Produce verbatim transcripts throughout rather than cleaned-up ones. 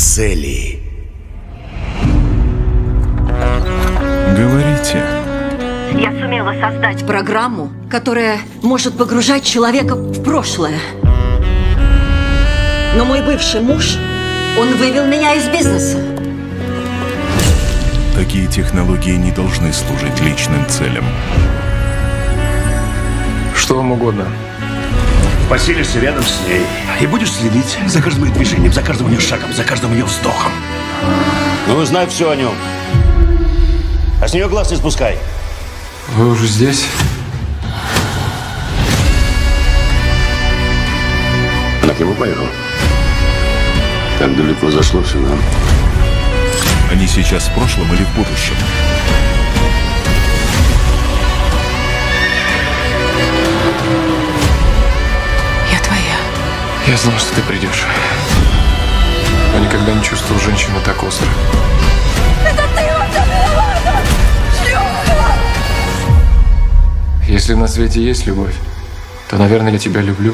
Кинзели. Говорите. Я сумела создать программу, которая может погружать человека в прошлое. Но мой бывший муж, он вывел меня из бизнеса. Такие технологии не должны служить личным целям. Что вам угодно. Поселишься рядом с ней и будешь следить за каждым ее движением, за каждым ее шагом, за каждым ее вздохом. Ну, узнай все о нем. А с нее глаз не спускай. Вы уже здесь? Она к нему поехала. Так далеко зашло все нам. Они сейчас в прошлом или в будущем? Я твоя. Я знал, что ты придешь. Но никогда не чувствовал женщину так остро. Это ты во всем виновата! Шлюха! Если на свете есть любовь, то, наверное, я тебя люблю.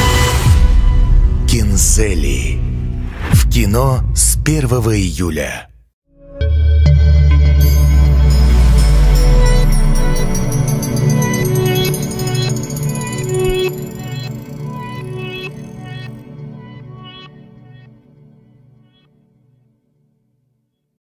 Кинзели. В кино с первого июля.